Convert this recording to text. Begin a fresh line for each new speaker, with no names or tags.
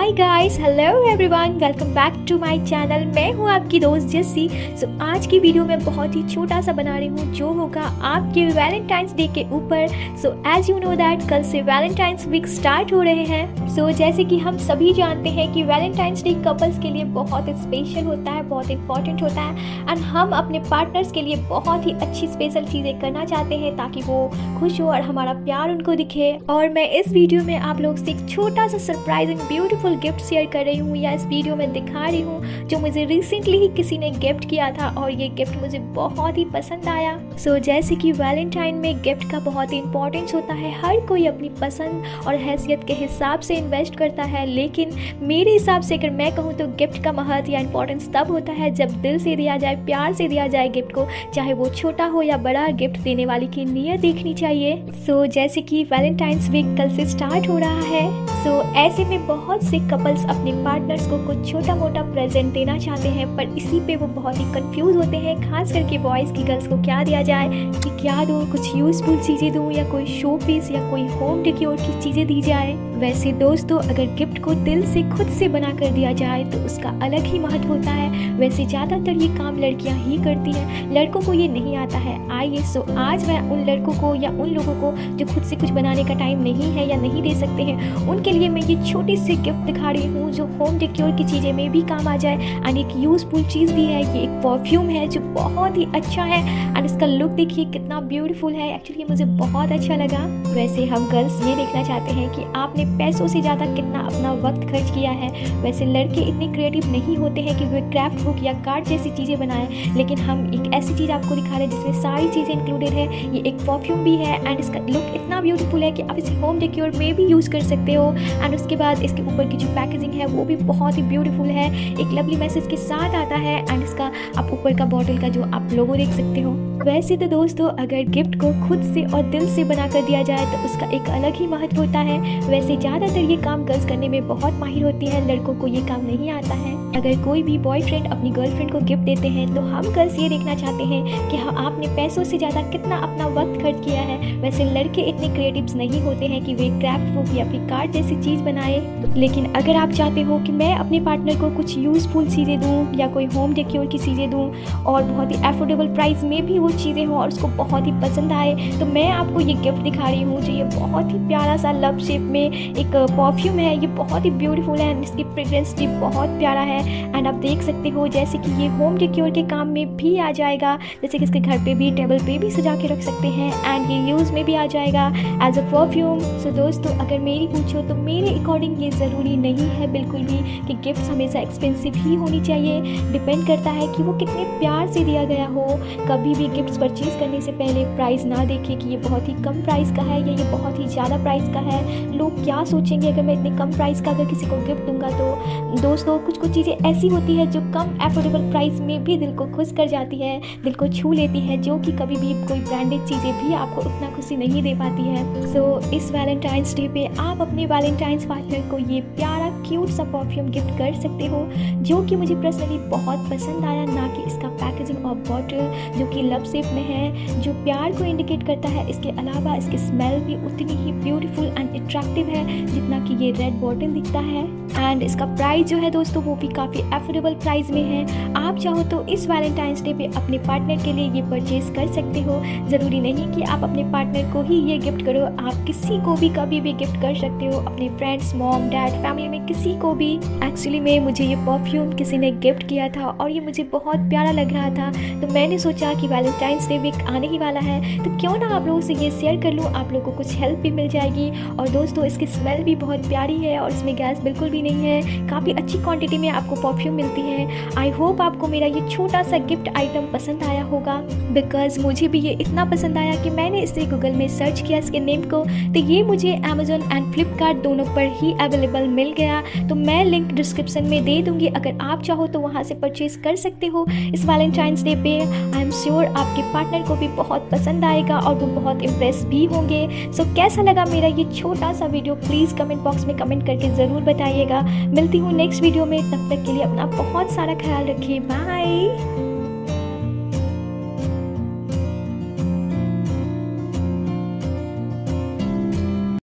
Hi guys, hello everyone, welcome back to my channel. मैं हूं आपकी दोस्त जस्सी। आज की वीडियो में बहुत ही छोटा सा बना रही हूं जो होगा आपके वैलेंटाइंस डे के ऊपर। एज यू नो दैट कल से वैलेंटाइंस वीक स्टार्ट हो रहे हैं। जैसे कि हम सभी जानते हैं कि वैलेंटाइंस डे कपल्स के लिए बहुत स्पेशल होता है, बहुत इंपॉर्टेंट होता है एंड हम अपने पार्टनर्स के लिए बहुत ही अच्छी स्पेशल चीज़ें करना चाहते हैं ताकि वो खुश हो और हमारा प्यार उनको दिखे। और मैं इस वीडियो में आप लोग से एक छोटा सा सरप्राइजिंग ब्यूटीफुल गिफ्ट शेयर कर रही हूँ या इस वीडियो में दिखा रही हूँ जो मुझे रिसेंटली ही किसी ने गिफ्ट किया था और ये गिफ्ट मुझे बहुत ही पसंद आया। जैसे कि वैलेंटाइन में गिफ्ट का बहुत ही इंपॉर्टेंस होता है, हर कोई अपनी पसंद और हैसियत के हिसाब से इन्वेस्ट करता है, लेकिन मेरे हिसाब से अगर मैं कहूँ तो गिफ्ट का महत्व या इंपॉर्टेंस तब होता है जब दिल से दिया जाए, प्यार से दिया जाए गिफ्ट को, चाहे वो छोटा हो या बड़ा। गिफ्ट देने वाली की नीयत देखनी चाहिए। जैसे कि वैलेंटाइंस वीक कल से स्टार्ट हो रहा है, ऐसे में बहुत से कपल्स अपने पार्टनर्स को कुछ छोटा मोटा प्रेजेंट देना चाहते हैं, पर इसी पे वो बहुत ही कंफ्यूज होते हैं, खास करके बॉयज़ की गर्ल्स को क्या दिया जाए, कि क्या दूँ, कुछ यूजफुल चीज़ें दूँ या कोई शो पीस या कोई होम डेकोर की चीज़ें दी जाए। वैसे दोस्तों, अगर गिफ्ट को दिल से खुद से बना कर दिया जाए तो उसका अलग ही महत्व होता है। वैसे ज़्यादातर ये काम लड़कियां ही करती हैं, लड़कों को ये नहीं आता है। आइए आज मैं उन लड़कों को या उन लोगों को जो खुद से कुछ बनाने का टाइम नहीं है या नहीं दे सकते हैं, उनके लिए मैं ये छोटी सी गिफ्ट दिखा रही हूँ जो होम डेकोर की चीज़ें में भी काम आ जाए एंड एक यूजफुल चीज़ भी है। ये एक परफ्यूम है जो बहुत ही अच्छा है एंड इसका लुक देखिए कितना ब्यूटीफुल है। एक्चुअली मुझे बहुत अच्छा लगा। वैसे हम गर्ल्स ये देखना चाहते हैं कि आपने पैसों से ज़्यादा कितना अपना वक्त खर्च किया है। वैसे लड़के इतने क्रिएटिव नहीं होते हैं कि वे क्राफ्ट बुक या कार्ड जैसी चीज़ें बनाएं, लेकिन हम एक ऐसी चीज़ आपको दिखा रहे हैं जिसमें सारी चीज़ें इंक्लूडेड है। ये एक परफ्यूम भी है एंड इसका लुक इतना ब्यूटीफुल है कि आप इसे होम डेकोर में भी यूज़ कर सकते हो। एंड उसके बाद इसके ऊपर की जो पैकेजिंग है वो भी बहुत ही ब्यूटीफुल है, एक लवली मैसेज के साथ आता है एंड इसका आप ऊपर का बॉटल का जो आप लोगो देख सकते हो। वैसे तो दोस्तों, अगर गिफ्ट को खुद से और दिल से बना कर दिया जाए तो उसका एक अलग ही महत्व होता है। वैसे ज़्यादातर ये काम गर्ल्स करने में बहुत माहिर होती है, लड़कों को ये काम नहीं आता है। अगर कोई भी बॉयफ्रेंड अपनी गर्लफ्रेंड को गिफ्ट देते हैं तो हम गर्ल्स ये देखना चाहते हैं कि हाँ, आपने पैसों से ज़्यादा कितना अपना वक्त खर्च किया है। वैसे लड़के इतने क्रिएटिव्स नहीं होते हैं कि वे क्राफ्ट बुक या फिर कार्ड जैसी चीज़ बनाए, लेकिन अगर आप चाहते हो कि मैं अपने पार्टनर को कुछ यूज़फुल चीज़ें दूँ या कोई होम डेकोर की चीज़ें दूँ और बहुत ही अफोर्डेबल प्राइस में भी वो चीज़ें हों और उसको बहुत ही पसंद आए, तो मैं आपको ये गिफ्ट दिखा रही हूँ जो ये बहुत ही प्यारा सा लव शेप में एक परफ्यूम है। ये बहुत ही ब्यूटीफुल है एंड इसकी फ्रेग्रेंस भी बहुत प्यारा है एंड आप देख सकते हो जैसे कि ये होम डेकोर के काम में भी आ जाएगा, जैसे कि इसके घर पे भी, टेबल पे भी सजा के रख सकते हैं एंड ये यूज़ में भी आ जाएगा एज अ परफ्यूम। दोस्तों, अगर मेरी पूछो तो मेरे अकॉर्डिंग ये ज़रूरी नहीं है बिल्कुल भी कि गिफ्ट हमेशा एक्सपेंसिव ही होनी चाहिए। डिपेंड करता है कि वो कितने प्यार से दिया गया हो। कभी भी गिफ्ट परचेज करने से पहले प्राइस ना देखें कि ये बहुत ही कम प्राइस का है या ये बहुत ही ज़्यादा प्राइस का है। लोग क्या सोचेंगे अगर मैं इतने कम प्राइस का अगर किसी को गिफ्ट दूंगा। तो दोस्तों, कुछ कुछ चीज़ें ऐसी होती है जो कम अफोर्डेबल प्राइस में भी दिल को खुश कर जाती है, दिल को छू लेती है, जो कि कभी भी कोई ब्रांडेड चीज़ें भी आपको उतना खुशी नहीं दे पाती है। इस वैलेंटाइंस डे पे आप अपने वैलेंटाइंस पार्टनर को ये प्यारा क्यूट सा परफ्यूम गिफ्ट कर सकते हो जो कि मुझे पर्सनली बहुत पसंद आया। ना कि इसका पैकेजिंग और बॉटल जो कि लव शेप में है, जो प्यार को इंडिकेट करता है, इसके अलावा इसकी स्मेल भी उतनी ही ब्यूटीफुल एंड अट्रैक्टिव है जितना कि ये रेड बॉटल दिखता है। एंड इसका प्राइस जो है दोस्तों वो भी काफ़ी अफोर्डेबल प्राइस में है। आप चाहो तो इस वैलेंटाइंस डे पे अपने पार्टनर के लिए ये परचेज कर सकते हो। ज़रूरी नहीं कि आप अपने पार्टनर को ही ये गिफ्ट करो, आप किसी को भी कभी भी गिफ्ट कर सकते हो, अपने फ्रेंड्स, मॉम, डैड, फैमिली में किसी को भी। एक्चुअली में मुझे ये परफ्यूम किसी ने गिफ्ट किया था और ये मुझे बहुत प्यारा लग रहा था, तो मैंने सोचा कि वैलेंटाइंस डे वीक आने ही वाला है तो क्यों ना आप लोगों से ये शेयर कर लूँ, आप लोगों को कुछ हेल्प भी मिल जाएगी। और दोस्तों, इसकी स्मेल भी बहुत प्यारी है और इसमें गैस बिल्कुल भी नहीं है, काफ़ी अच्छी क्वांटिटी में आपको परफ्यूम मिलती है। आई होप आपको मेरा ये छोटा सा गिफ्ट आइटम पसंद आया होगा, बिकॉज मुझे भी ये इतना पसंद आया कि मैंने इसे गूगल में सर्च किया इसके नेम को, तो ये मुझे अमेजोन एंड फ्लिपकार्ट दोनों पर ही अवेलेबल मिल गया। तो मैं लिंक डिस्क्रिप्शन में दे दूँगी, अगर आप चाहो तो वहाँ से परचेज कर सकते हो इस वैलेंटाइंस डे पे। आई एम श्योर आपके पार्टनर को भी बहुत पसंद आएगा और वो बहुत इम्प्रेस भी होंगे। कैसा लगा मेरा ये छोटा सा वीडियो, प्लीज़ कमेंट बॉक्स में कमेंट करके ज़रूर बताइएगा। मिलती हूँ नेक्स्ट वीडियो में, तब तक के लिए अपना बहुत सारा ख्याल रखिए। बाय।